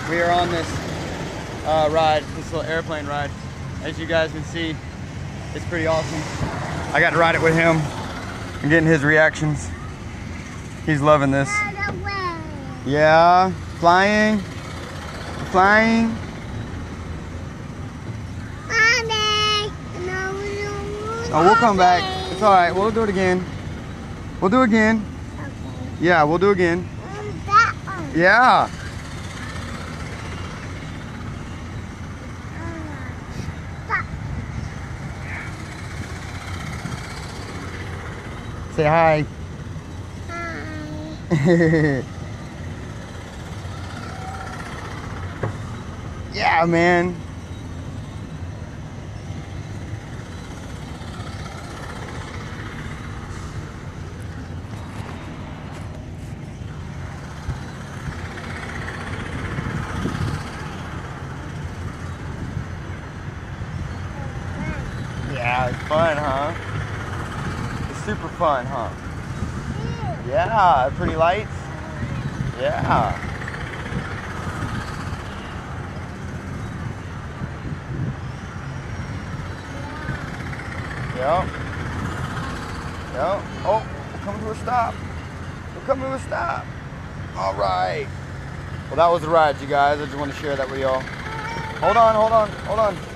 We are on this ride, this little airplane ride. As you guys can see, it's pretty awesome. I got to ride it with him and getting his reactions. He's loving this. Yeah, flying, flying. Oh, we'll come back. It's all right. We'll do it again. We'll do it again. Okay. Yeah, we'll do it again. That one. Yeah. Stop. Say hi. Hi. Yeah, man. Yeah, it's fun, huh? It's super fun, huh? Yeah, pretty lights. Yeah. Yep. Yep. Oh, we're coming to a stop. We're coming to a stop. All right. Well, that was the ride, you guys. I just want to share that with y'all. Hold on, hold on, hold on.